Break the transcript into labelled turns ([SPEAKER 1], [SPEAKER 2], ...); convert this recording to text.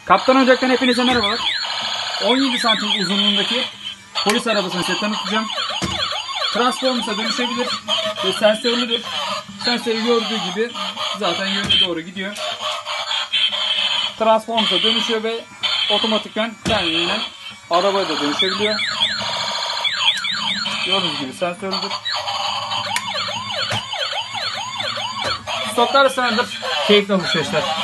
[SPEAKER 1] Kaptan Ocak'tan hepinize merhabalar. 17 santim uzunluğundaki polis arabasını size tanıtacağım. Transformers'a dönüşebilir ve sensörlüdür. Sensörü gördüğü gibi zaten yönüne doğru gidiyor. Transformers'a dönüşüyor ve otomatikman kendinden arabaya da dönüşebiliyor. Gördüğünüz gibi sensörlüdür. Stoklar sınırdır. Keyifli alışverişler.